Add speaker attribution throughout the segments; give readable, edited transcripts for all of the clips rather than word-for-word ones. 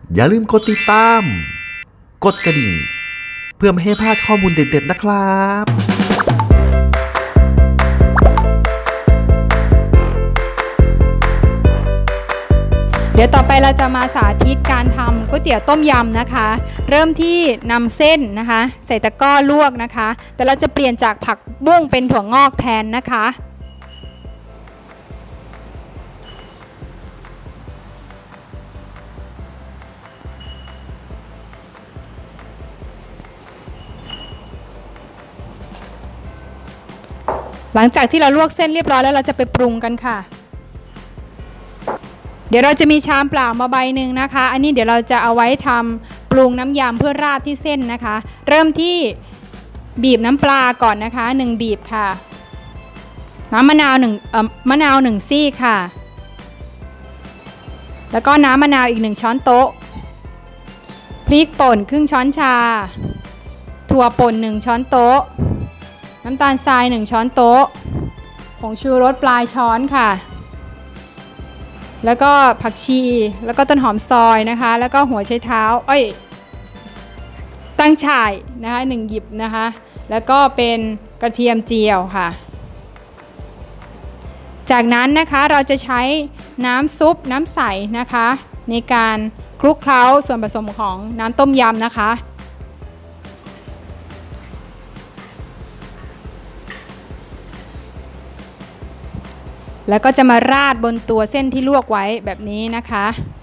Speaker 1: อย่าลืมกดติดตามกดกระดิ่งเพื่อไม่ให้พลาดข้อมูลเด็ดๆนะครับ
Speaker 2: เดี๋ยวต่อไปเราจะมาสาธิตการทำก๋วยเตี๋ยวต้มยำนะคะเริ่มที่นำเส้นนะคะใส่ตะกร้อลวกนะคะแต่เราจะเปลี่ยนจากผักบุ้งเป็นถั่วงอกแทนนะคะหลังจากที่เราลวกเส้นเรียบร้อยแล้วเราจะไปปรุงกันค่ะเดี๋ยวเราจะมีชามเปล่ามาใบหนึ่งนะคะอันนี้เดี๋ยวเราจะเอาไว้ทำปรุงน้ำยำเพื่อราดที่เส้นนะคะเริ่มที่บีบน้ำปลาก่อนนะคะ1บีบค่ะน้ำมะนาว1ซี่ค่ะแล้วก็น้ำมะนาวอีก1ช้อนโต๊ะพริกป่นครึ่งช้อนชาถั่วป่น1ช้อนโต๊ะน้ำตาลทราย1ช้อนโต๊ะผงชูรสปลายช้อนค่ะแล้วก็ผักชีแล้วก็ต้นหอมซอยนะคะแล้วก็หัวไชเท้าตั้งฉ่ายนะคะ1หยิบนะคะแล้วก็เป็นกระเทียมเจียวค่ะจากนั้นนะคะเราจะใช้น้ำซุปน้ำใสนะคะในการคลุกเคล้าส่วนผสมของน้ำต้มยำนะคะแล้วก็จะมาราดบนตัวเส้นที่ลวกไว้แบบนี้นะคะ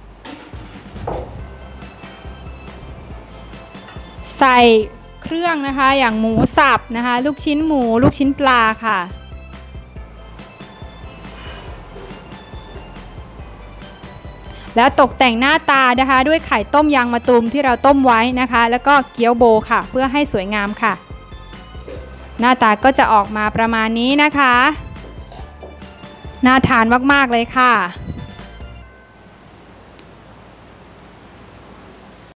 Speaker 2: ใส่เครื่องนะคะอย่างหมูสับนะคะลูกชิ้นหมูลูกชิ้นปลาค่ะแล้วตกแต่งหน้าตานะคะด้วยไข่ต้มยางมะตูมที่เราต้มไว้นะคะแล้วก็เกี๊ยวโบค่ะเพื่อให้สวยงามค่ะหน้าตาก็จะออกมาประมาณนี้นะคะน่าทานมากๆเลยค่ะ